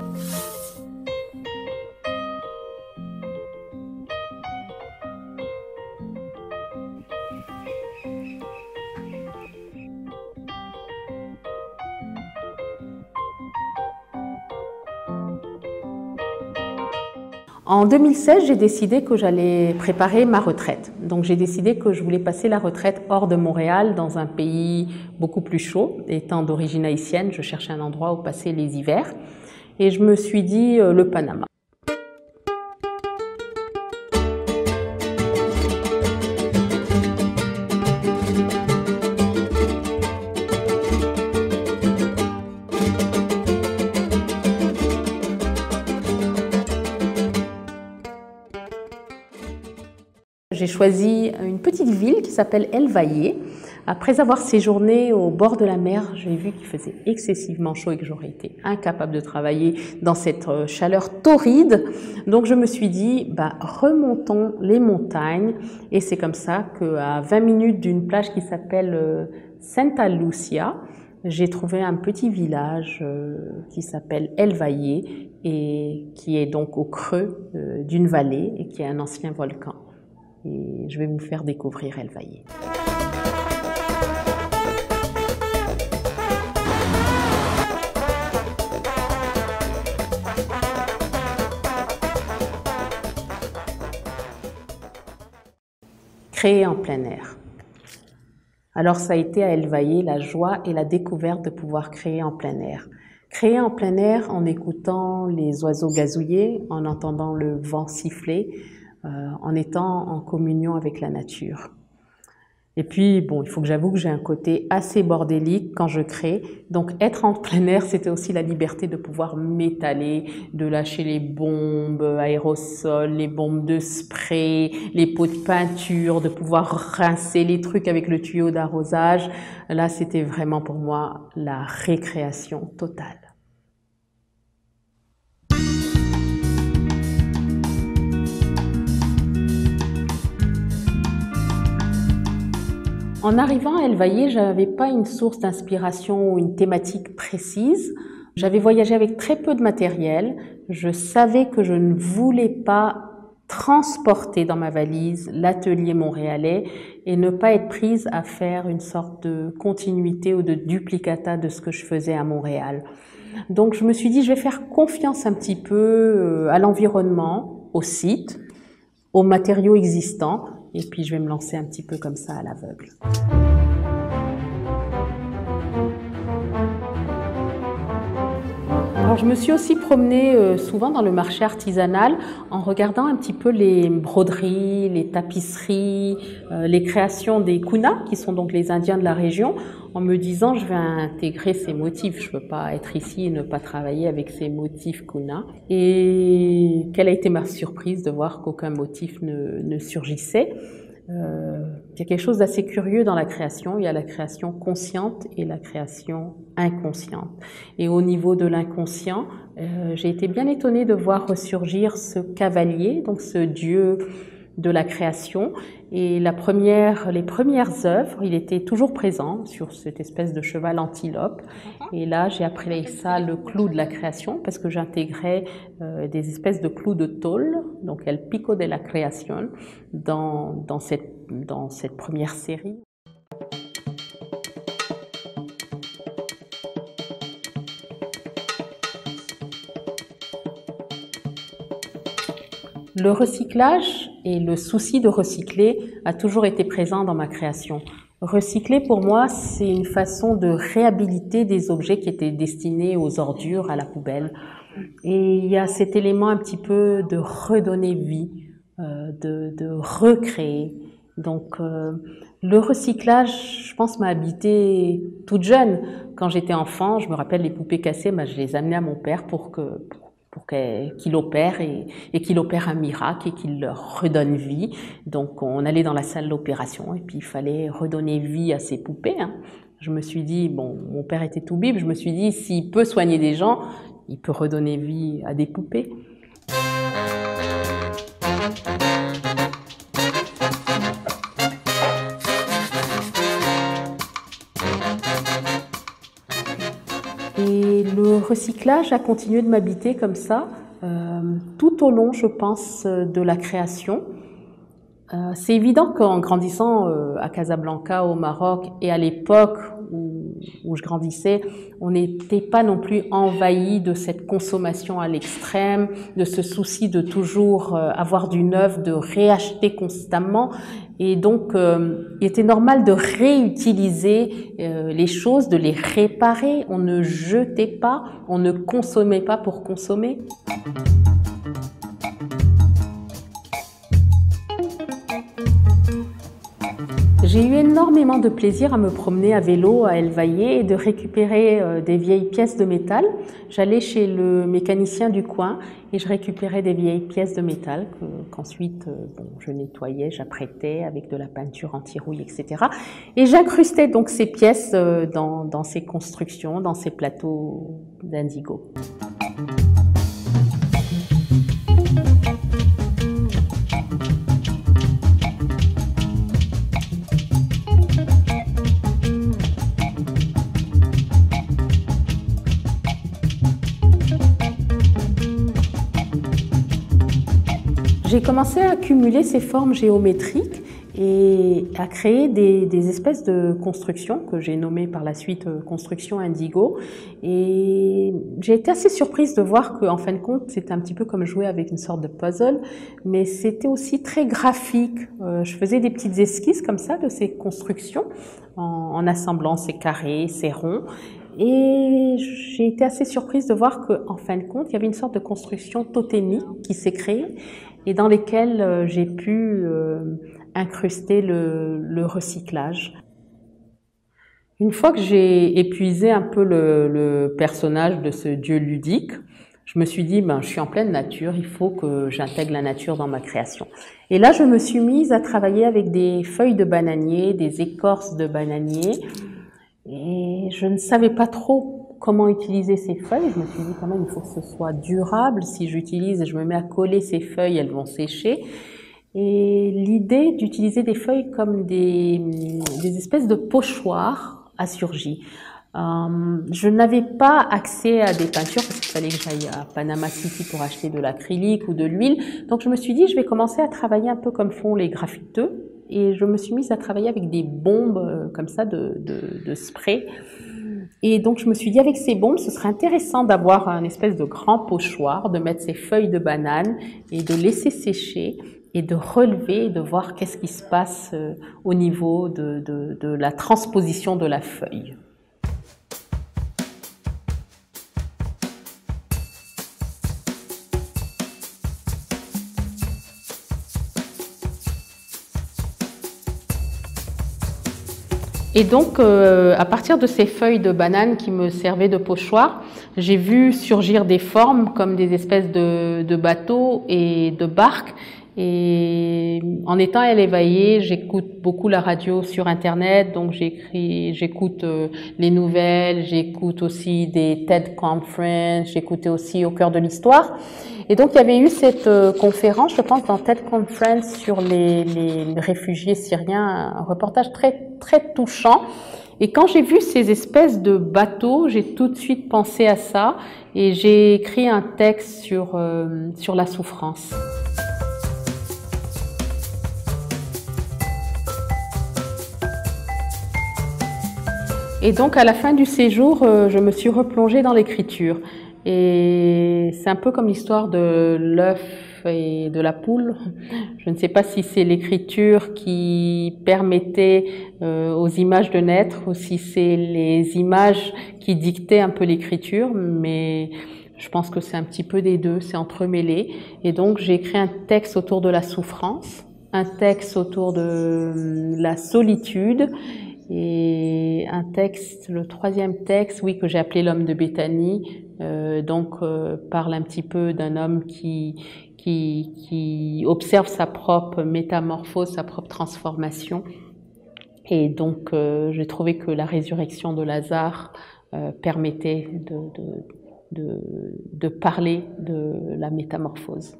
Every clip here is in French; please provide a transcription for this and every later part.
En 2016, j'ai décidé que j'allais préparer ma retraite. Donc j'ai décidé que je voulais passer la retraite hors de Montréal, dans un pays beaucoup plus chaud. Étant d'origine haïtienne, je cherchais un endroit où passer les hivers. Et je me suis dit le Panama. J'ai choisi une petite ville qui s'appelle El Valle. Après avoir séjourné au bord de la mer, j'ai vu qu'il faisait excessivement chaud et que j'aurais été incapable de travailler dans cette chaleur torride. Donc je me suis dit, remontons les montagnes. Et c'est comme ça qu'à 20 minutes d'une plage qui s'appelle Santa Lucia, j'ai trouvé un petit village qui s'appelle El Valle et qui est donc au creux d'une vallée et qui est un ancien volcan. Et je vais vous faire découvrir El Valle. Créer en plein air. Alors ça a été à El Valle la joie et la découverte de pouvoir créer en plein air. Créer en plein air en écoutant les oiseaux gazouiller, en entendant le vent siffler, en étant en communion avec la nature. Et puis, bon, il faut que j'avoue que j'ai un côté assez bordélique quand je crée. Donc, être en plein air, c'était aussi la liberté de pouvoir m'étaler, de lâcher les bombes aérosols, les bombes de spray, les pots de peinture, de pouvoir rincer les trucs avec le tuyau d'arrosage. Là, c'était vraiment pour moi la récréation totale. En arrivant à El Valle, je n'avais pas une source d'inspiration ou une thématique précise. J'avais voyagé avec très peu de matériel. Je savais que je ne voulais pas transporter dans ma valise l'atelier montréalais et ne pas être prise à faire une sorte de continuité ou de duplicata de ce que je faisais à Montréal. Donc je me suis dit, je vais faire confiance un petit peu à l'environnement, au site, aux matériaux existants. Et puis je vais me lancer un petit peu comme ça à l'aveugle. Alors je me suis aussi promenée souvent dans le marché artisanal en regardant un petit peu les broderies, les tapisseries, les créations des Kuna, qui sont donc les Indiens de la région, en me disant je vais intégrer ces motifs, je ne peux pas être ici et ne pas travailler avec ces motifs Kuna. Et quelle a été ma surprise de voir qu'aucun motif ne surgissait. Il y a quelque chose d'assez curieux dans la création. Il y a la création consciente et la création inconsciente. Et au niveau de l'inconscient, j'ai été bien étonnée de voir ressurgir ce cavalier, donc ce dieu de la création. Et les premières œuvres, il était toujours présent sur cette espèce de cheval antilope. Et là, j'ai appelé ça le clou de la création parce que j'intégrais des espèces de clous de tôle, donc el pico de la création, dans cette première série. Le recyclage et le souci de recycler a toujours été présent dans ma création. Recycler, pour moi, c'est une façon de réhabiliter des objets qui étaient destinés aux ordures, à la poubelle. Et il y a cet élément un petit peu de redonner vie, de recréer. Donc, le recyclage, je pense, m'a habité toute jeune. Quand j'étais enfant, je me rappelle les poupées cassées, je les amenais à mon père pour qu'il opère et qu'il opère un miracle et qu'il leur redonne vie. Donc on allait dans la salle d'opération et puis il fallait redonner vie à ces poupées. Je me suis dit, bon, mon père était tout bib, je me suis dit, s'il peut soigner des gens, il peut redonner vie à des poupées. Et le recyclage a continué de m'habiter comme ça, tout au long, je pense, de la création. C'est évident qu'en grandissant à Casablanca, au Maroc, et à l'époque où je grandissais, on n'était pas non plus envahi de cette consommation à l'extrême, de ce souci de toujours avoir du neuf, de réacheter constamment. Et donc, il était normal de réutiliser les choses, de les réparer. On ne jetait pas, on ne consommait pas pour consommer. J'ai eu énormément de plaisir à me promener à vélo à El Vaillé et de récupérer des vieilles pièces de métal. J'allais chez le mécanicien du coin et je récupérais des vieilles pièces de métal qu'ensuite je nettoyais, j'apprêtais avec de la peinture anti-rouille, etc. Et j'incrustais donc ces pièces dans ces constructions, dans ces plateaux d'indigo. J'ai commencé à accumuler ces formes géométriques et à créer des espèces de constructions que j'ai nommées par la suite construction indigo. Et j'ai été assez surprise de voir qu'en fin de compte, c'était un petit peu comme jouer avec une sorte de puzzle, mais c'était aussi très graphique. Je faisais des petites esquisses comme ça de ces constructions en assemblant ces carrés, ces ronds. Et j'ai été assez surprise de voir qu'en fin de compte, il y avait une sorte de construction totémique qui s'est créée et dans lesquelles j'ai pu incruster le recyclage. Une fois que j'ai épuisé un peu le personnage de ce dieu ludique, je me suis dit, je suis en pleine nature, il faut que j'intègre la nature dans ma création. Et là, je me suis mise à travailler avec des feuilles de bananier, des écorces de bananier, et je ne savais pas trop comment utiliser ces feuilles. Je me suis dit quand même, il faut que ce soit durable. Si j'utilise et je me mets à coller ces feuilles, elles vont sécher. Et l'idée d'utiliser des feuilles comme des espèces de pochoirs a surgi. Je n'avais pas accès à des peintures parce qu'il fallait que j'aille à Panama City pour acheter de l'acrylique ou de l'huile. Donc je me suis dit, je vais commencer à travailler un peu comme font les graffiteux. Et je me suis mise à travailler avec des bombes comme ça de spray. Et donc je me suis dit, avec ces bombes, ce serait intéressant d'avoir un espèce de grand pochoir, de mettre ces feuilles de banane et de laisser sécher et de relever et de voir qu'est-ce qui se passe au niveau de la transposition de la feuille. Et donc, à partir de ces feuilles de banane qui me servaient de pochoir, j'ai vu surgir des formes comme des espèces de bateaux et de barques. Et en étant à El Vaillé, j'écoute beaucoup la radio sur Internet, donc j'écoute les nouvelles, j'écoute aussi des TED Conference, j'écoutais aussi Au cœur de l'histoire. Et donc il y avait eu cette conférence, je pense, dans TED Conference sur les réfugiés syriens, un reportage très touchant. Et quand j'ai vu ces espèces de bateaux, j'ai tout de suite pensé à ça et j'ai écrit un texte sur la souffrance. Et donc, à la fin du séjour, je me suis replongée dans l'écriture. Et c'est un peu comme l'histoire de l'œuf et de la poule. Je ne sais pas si c'est l'écriture qui permettait aux images de naître ou si c'est les images qui dictaient un peu l'écriture, mais je pense que c'est un petit peu des deux, c'est entremêlé. Et donc, j'ai écrit un texte autour de la souffrance, un texte autour de la solitude, et un texte, le troisième texte, oui, que j'ai appelé l'homme de Béthanie, parle un petit peu d'un homme qui observe sa propre métamorphose, sa propre transformation. Et donc, j'ai trouvé que la résurrection de Lazare permettait de parler de la métamorphose.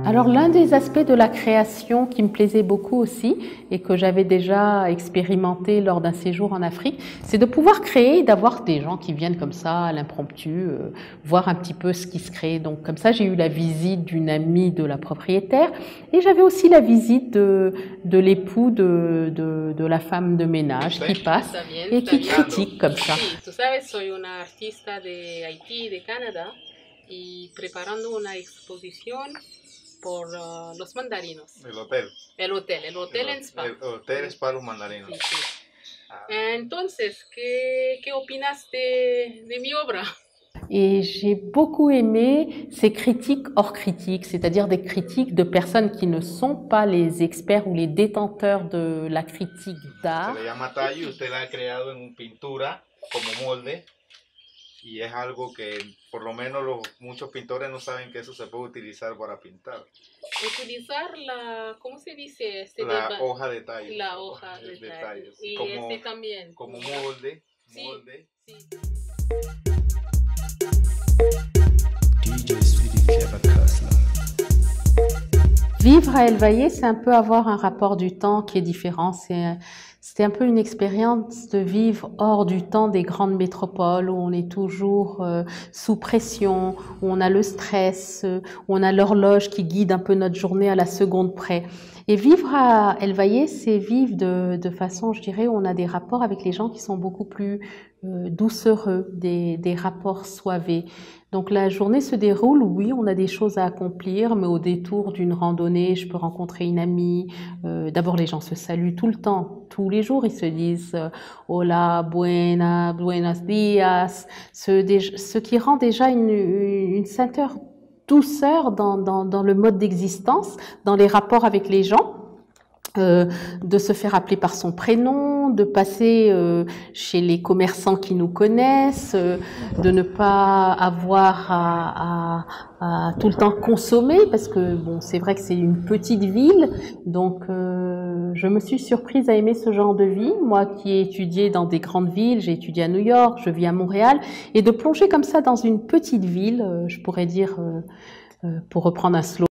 Alors l'un des aspects de la création qui me plaisait beaucoup aussi et que j'avais déjà expérimenté lors d'un séjour en Afrique, c'est de pouvoir créer et d'avoir des gens qui viennent comme ça à l'impromptu, voir un petit peu ce qui se crée. Donc comme ça j'ai eu la visite d'une amie de la propriétaire et j'avais aussi la visite de l'époux de la femme de ménage qui passe et qui critique comme ça. Sí, tú sabes, soy una artista de Haití, de Canadá, y preparando una exposición por los mandarinos. El hotel. El hotel en Spa. El hotel Spa Los Mandarinos. Sí, sí. Entonces, ¿qué opinas de mi obra? Et j'ai beaucoup aimé ces critiques hors critiques, c'est-à-dire des critiques de personnes qui ne sont pas les experts ou les détenteurs de la critique d'art. Se le llama tallo y usted la ha creado en pintura como molde y es algo que por lo menos muchos pintores no saben que eso se puede utilizar para pintar. Utilizar la, ¿cómo se dice? La hoja de tallo. La hoja de tallo. Y como, también. Como molde. Sí, molde. Sí. Vivre à El Valle, c'est un peu avoir un rapport du temps qui est différent. C'était un peu une expérience de vivre hors du temps des grandes métropoles où on est toujours sous pression, où on a le stress, où on a l'horloge qui guide un peu notre journée à la seconde près. Et vivre à El Valle, c'est vivre de façon, je dirais, où on a des rapports avec les gens qui sont beaucoup plus doucereux, des rapports soivés. Donc la journée se déroule, oui, on a des choses à accomplir, mais au détour d'une randonnée, je peux rencontrer une amie. D'abord, les gens se saluent tout le temps, tous les jours, ils se disent hola, buenos días, ce qui rend déjà une certaine douceur dans le mode d'existence, dans les rapports avec les gens. De se faire appeler par son prénom, de passer chez les commerçants qui nous connaissent, de ne pas avoir à tout le temps consommer parce que bon, c'est vrai que c'est une petite ville, donc je me suis surprise à aimer ce genre de vie. Moi qui ai étudié dans des grandes villes, j'ai étudié à New York, je vis à Montréal, et de plonger comme ça dans une petite ville, je pourrais dire, pour reprendre un slogan,